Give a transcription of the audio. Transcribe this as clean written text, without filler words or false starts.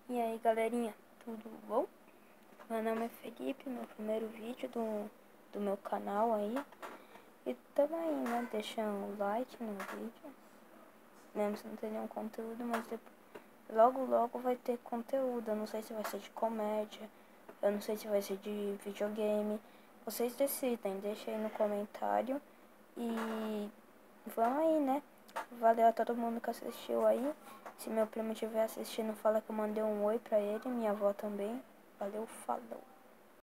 E aí galerinha, tudo bom? Meu nome é Felipe, meu primeiro vídeo do meu canal aí. E tamo aí, né? Deixa um like no vídeo. Mesmo se não tem nenhum conteúdo, mas logo vai ter conteúdo. Eu não sei se vai ser de comédia, eu não sei se vai ser de videogame. Vocês decidem, deixa aí no comentário. E vamos aí, né? Valeu a todo mundo que assistiu aí. Se meu primo estiver assistindo, fala que eu mandei um oi pra ele, minha avó também. Valeu, falou.